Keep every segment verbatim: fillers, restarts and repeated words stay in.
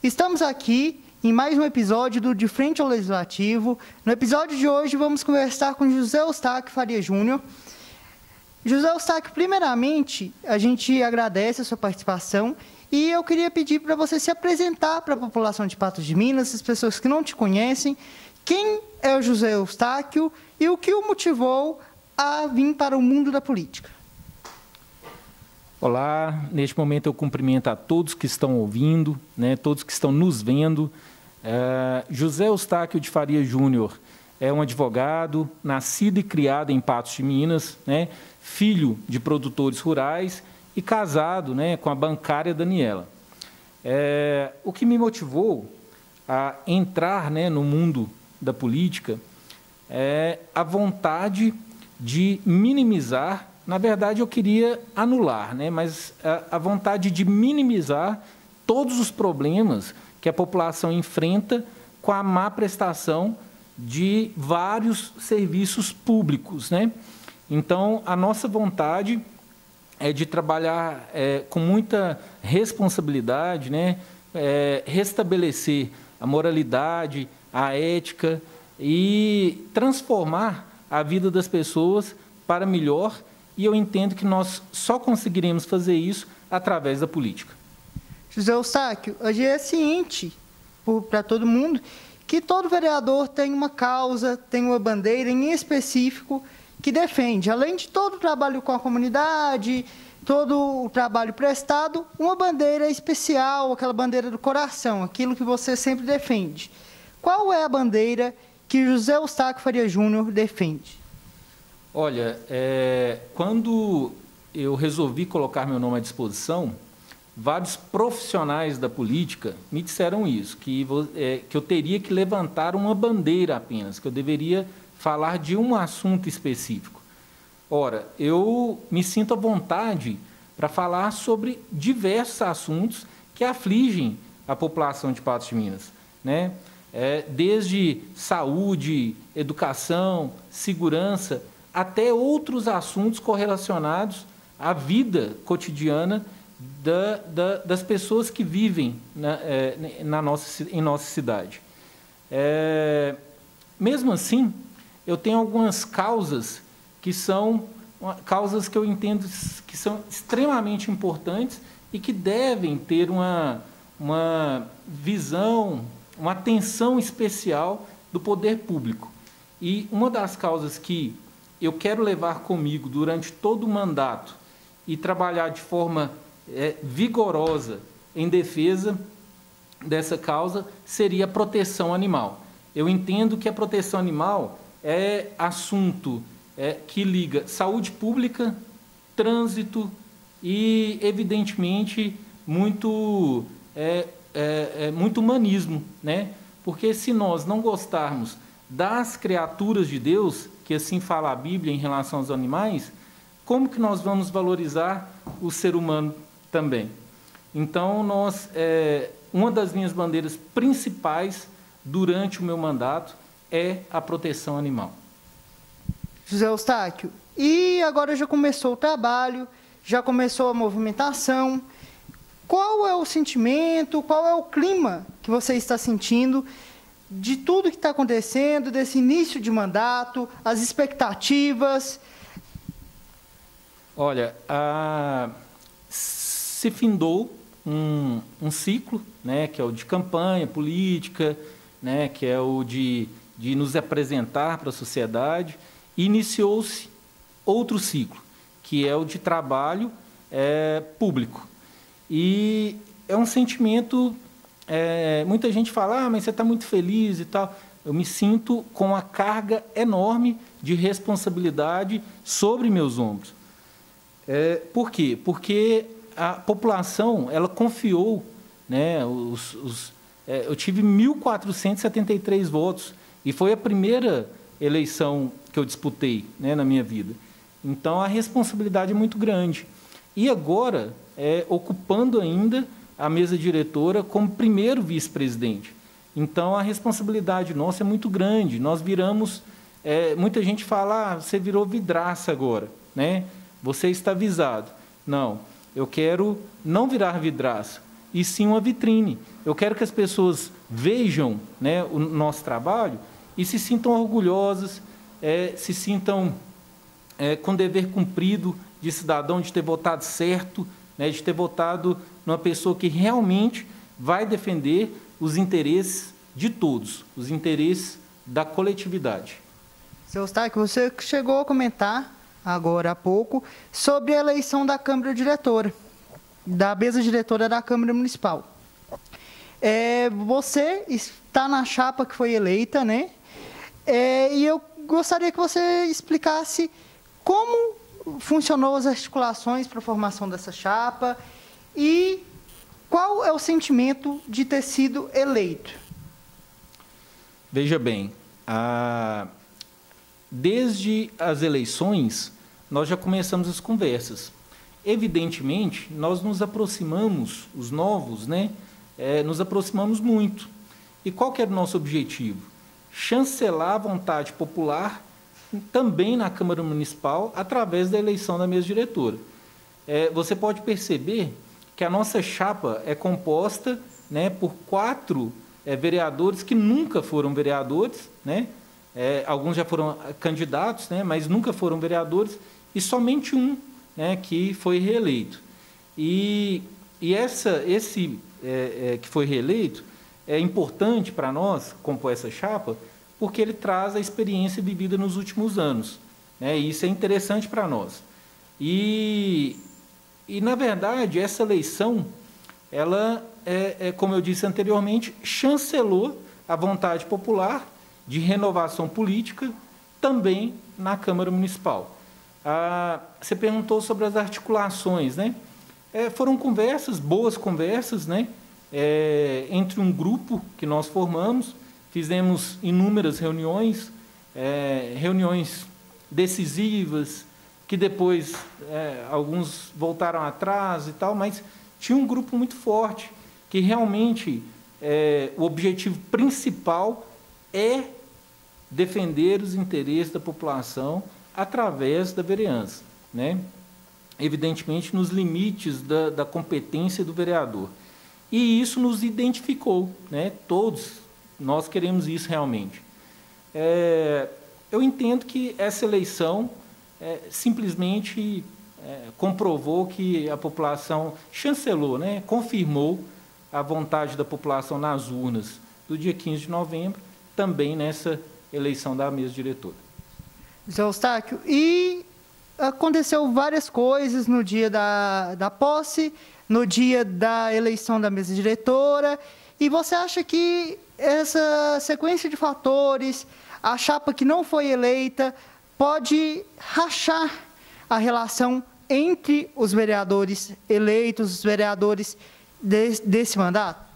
Estamos aqui em mais um episódio do De Frente ao Legislativo. No episódio de hoje, vamos conversar com José Eustáquio Faria Júnior. José Eustáquio, primeiramente, a gente agradece a sua participação e eu queria pedir para você se apresentar para a população de Patos de Minas, as pessoas que não te conhecem, quem é o José Eustáquio e o que o motivou a vir para o mundo da política. Olá, neste momento eu cumprimento a todos que estão ouvindo, né, todos que estão nos vendo. Uh, José Eustáquio de Faria Júnior é um advogado, nascido e criado em Patos de Minas, né, filho de produtores rurais e casado, né, com a bancária Daniela. É, o que me motivou a entrar, né, no mundo da política é a vontade de minimizar. Na verdade, eu queria anular, né? Mas a, a vontade de minimizar todos os problemas que a população enfrenta com a má prestação de vários serviços públicos, né? Então, a nossa vontade é de trabalhar é, com muita responsabilidade, né? É, restabelecer a moralidade, a ética e transformar a vida das pessoas para melhor. E eu entendo que nós só conseguiremos fazer isso através da política. José Eustáquio, hoje é ciente para todo mundo que todo vereador tem uma causa, tem uma bandeira em específico que defende. Além de todo o trabalho com a comunidade, todo o trabalho prestado, uma bandeira especial, aquela bandeira do coração, aquilo que você sempre defende. Qual é a bandeira que José Eustáquio Faria Júnior defende? Olha, é, quando eu resolvi colocar meu nome à disposição, vários profissionais da política me disseram isso, que, é, que eu teria que levantar uma bandeira apenas, que eu deveria falar de um assunto específico. Ora, eu me sinto à vontade para falar sobre diversos assuntos que afligem a população de Patos de Minas, né? É, desde saúde, educação, segurança, até outros assuntos correlacionados à vida cotidiana da, da, das pessoas que vivem na, é, na nossa, em nossa cidade. É, mesmo assim, eu tenho algumas causas que são causas que eu entendo que são extremamente importantes e que devem ter uma, uma visão, uma atenção especial do poder público. E uma das causas que eu quero levar comigo durante todo o mandato e trabalhar de forma é, vigorosa em defesa dessa causa seria a proteção animal. Eu entendo que a proteção animal é assunto é, que liga saúde pública, trânsito e, evidentemente, muito, é, é, é, muito humanismo, né? Porque se nós não gostarmos das criaturas de Deus, que assim fala a Bíblia em relação aos animais, como que nós vamos valorizar o ser humano também? Então, nós, é, uma das minhas bandeiras principais durante o meu mandato é a proteção animal. José Eustáquio, e agora já começou o trabalho, já começou a movimentação. Qual é o sentimento, qual é o clima que você está sentindo de tudo que está acontecendo, desse início de mandato, as expectativas? Olha, a... se findou um, um ciclo, né, que é o de campanha política, né, que é o de, de nos apresentar para a sociedade, e iniciou-se outro ciclo, que é o de trabalho é, público. E é um sentimento... É, muita gente fala, ah, mas você está muito feliz e tal. Eu me sinto com uma carga enorme de responsabilidade sobre meus ombros. É, por quê? Porque a população, ela confiou, né, os, os, é, eu tive mil quatrocentos e setenta e três votos, e foi a primeira eleição que eu disputei, né, na minha vida. Então, a responsabilidade é muito grande. E agora, é, ocupando ainda a mesa diretora como primeiro vice-presidente. Então, a responsabilidade nossa é muito grande. Nós viramos... É, muita gente fala, ah, você virou vidraça agora, né? Você está avisado. Não, eu quero não virar vidraça. e sim uma vitrine. Eu quero que as pessoas vejam, né, o nosso trabalho e se sintam orgulhosas, é, se sintam é, com dever cumprido de cidadão, de ter votado certo, né, de ter votado numa pessoa que realmente vai defender os interesses de todos, os interesses da coletividade. Seu Eustáquio, você chegou a comentar agora há pouco sobre a eleição da Câmara Diretora, da mesa diretora da Câmara Municipal. É, você está na chapa que foi eleita, né? É, e eu gostaria que você explicasse como funcionou as articulações para a formação dessa chapa e qual é o sentimento de ter sido eleito. Veja bem, a... desde as eleições, nós já começamos as conversas. Evidentemente, nós nos aproximamos, os novos, né, é, nos aproximamos muito. E qual que era o nosso objetivo? Chancelar a vontade popular também na Câmara Municipal, através da eleição da mesa diretora. É, você pode perceber que a nossa chapa é composta, né, por quatro é, vereadores que nunca foram vereadores, né, é, alguns já foram candidatos, né, mas nunca foram vereadores, e somente um, né, que foi reeleito. E, e essa, esse é, é, que foi reeleito é importante para nós, compor essa chapa, porque ele traz a experiência vivida nos últimos anos, né, e isso é interessante para nós. E, e, na verdade, essa eleição, ela, é, é, como eu disse anteriormente, chancelou a vontade popular de renovação política também na Câmara Municipal. Ah, você perguntou sobre as articulações, né? É, foram conversas, boas conversas, né? É, entre um grupo que nós formamos, fizemos inúmeras reuniões, é, reuniões decisivas, que depois é, alguns voltaram atrás e tal, mas tinha um grupo muito forte, que realmente é, o objetivo principal é defender os interesses da população através da vereança, né? Evidentemente, nos limites da, da competência do vereador. E isso nos identificou, né? Todos nós queremos isso realmente. É, eu entendo que essa eleição é, simplesmente é, comprovou que a população chancelou, né? Confirmou a vontade da população nas urnas do dia quinze de novembro, também nessa eleição da mesa diretora. Zé Eustáquio, e aconteceu várias coisas no dia da, da posse, no dia da eleição da mesa diretora, e você acha que essa sequência de fatores, a chapa que não foi eleita, pode rachar a relação entre os vereadores eleitos, os vereadores de, desse mandato?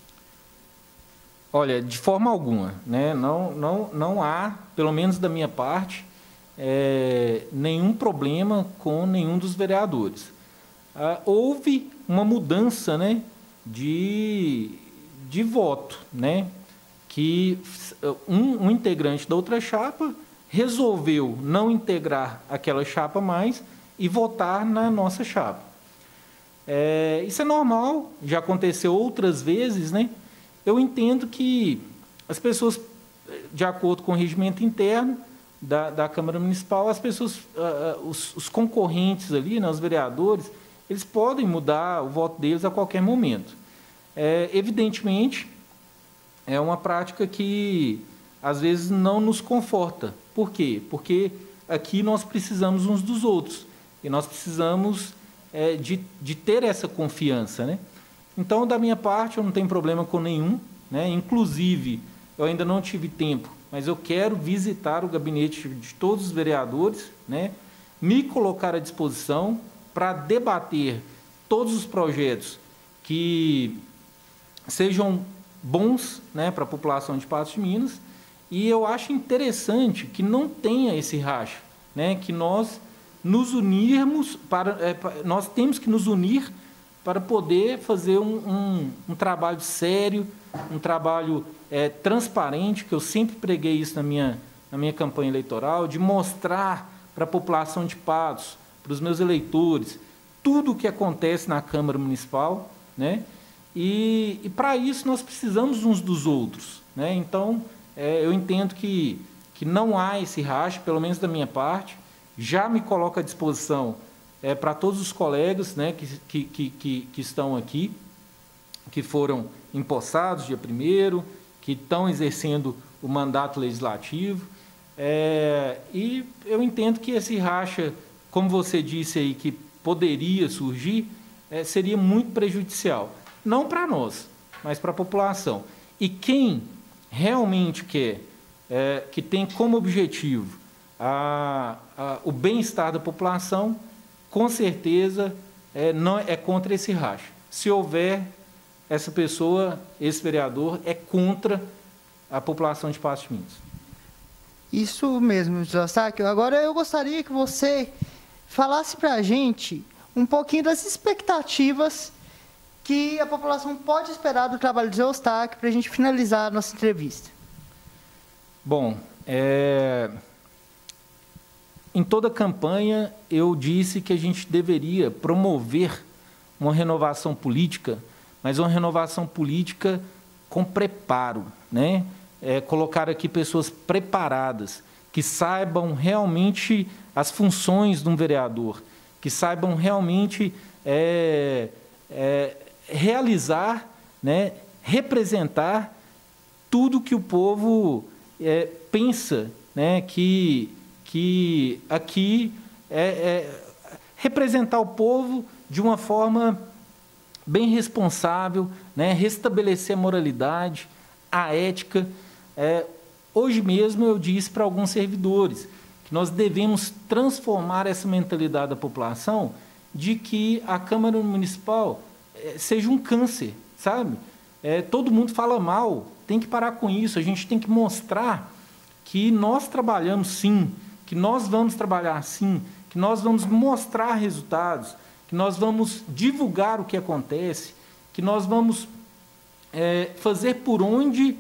Olha, de forma alguma, né? Não, não, não há, pelo menos da minha parte, é, nenhum problema com nenhum dos vereadores. Ah, houve uma mudança, né, de, de voto, né, que um, um integrante da outra chapa resolveu não integrar aquela chapa mais e votar na nossa chapa. É, isso é normal, já aconteceu outras vezes, né? Eu entendo que as pessoas, de acordo com o regimento interno da, da Câmara Municipal, as pessoas, uh, os, os concorrentes ali, né, os vereadores, eles podem mudar o voto deles a qualquer momento. É, evidentemente, é uma prática que, às vezes, não nos conforta. Por quê? Porque aqui nós precisamos uns dos outros, e nós precisamos é, de, de ter essa confiança, né? Então, da minha parte, eu não tenho problema com nenhum, né? Inclusive, eu ainda não tive tempo, mas eu quero visitar o gabinete de todos os vereadores, né? Me colocar à disposição para debater todos os projetos que sejam bons, né, para a população de Patos de Minas, e eu acho interessante que não tenha esse racha, né? Que nós nos unirmos, para, é, nós temos que nos unir para poder fazer um, um, um trabalho sério, um trabalho é, transparente, que eu sempre preguei isso na minha, na minha campanha eleitoral, de mostrar para a população de Patos, para os meus eleitores, tudo o que acontece na Câmara Municipal, né? e, e para isso nós precisamos uns dos outros, né? Então, é, eu entendo que, que não há esse racha, pelo menos da minha parte, já me coloco à disposição é, para todos os colegas, né, que, que, que, que, que estão aqui, que foram empossados dia primeiro, que estão exercendo o mandato legislativo, é, e eu entendo que esse racha, como você disse aí, que poderia surgir, é, seria muito prejudicial, não para nós, mas para a população. E quem realmente quer, é, que tem como objetivo a, a, o bem-estar da população, com certeza é, não é contra esse racha. Se houver, essa pessoa, esse vereador, é contra a população de Patos de Minas. Isso mesmo, José Eustáquio. Agora eu gostaria que você falasse para a gente um pouquinho das expectativas que a população pode esperar do trabalho de José Eustáquio para a gente finalizar a nossa entrevista. Bom, é... em toda a campanha eu disse que a gente deveria promover uma renovação política, mas uma renovação política com preparo, né? É, colocar aqui pessoas preparadas, que saibam realmente as funções de um vereador, que saibam realmente é, é, realizar, né, representar tudo que o povo é, pensa, né, que, que aqui é, é representar o povo de uma forma bem responsável, né, restabelecer a moralidade, a ética. É, hoje mesmo eu disse para alguns servidores que nós devemos transformar essa mentalidade da população de que a Câmara Municipal é, seja um câncer, sabe? É, todo mundo fala mal, tem que parar com isso, a gente tem que mostrar que nós trabalhamos sim, que nós vamos trabalhar sim, que nós vamos mostrar resultados, que nós vamos divulgar o que acontece, que nós vamos é, fazer por onde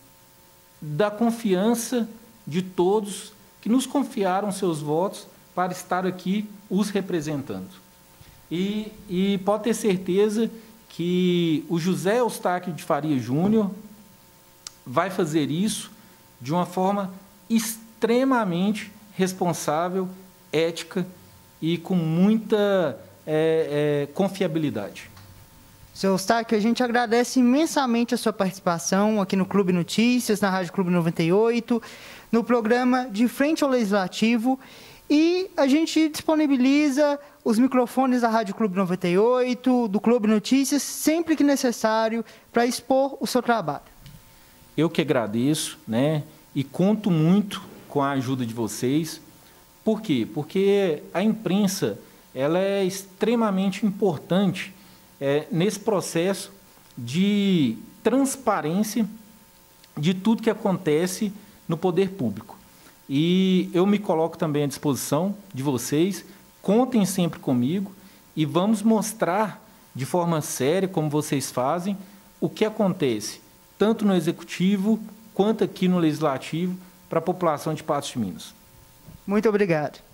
da confiança de todos que nos confiaram seus votos para estar aqui os representando. E, e pode ter certeza que o José Eustáquio de Faria Júnior vai fazer isso de uma forma extremamente responsável, ética e com muita é, é, confiabilidade. Seu Eustáquio, a gente agradece imensamente a sua participação aqui no Clube Notícias, na Rádio Clube noventa e oito, no programa De Frente ao Legislativo, e a gente disponibiliza os microfones da Rádio Clube noventa e oito, do Clube Notícias, sempre que necessário, para expor o seu trabalho. Eu que agradeço, né, e conto muito com a ajuda de vocês. Por quê? Porque a imprensa ela é extremamente importante É, nesse processo de transparência de tudo que acontece no poder público. E eu me coloco também à disposição de vocês, contem sempre comigo e vamos mostrar de forma séria, como vocês fazem, o que acontece, tanto no Executivo quanto aqui no Legislativo, para a população de Patos de Minas. Muito obrigado.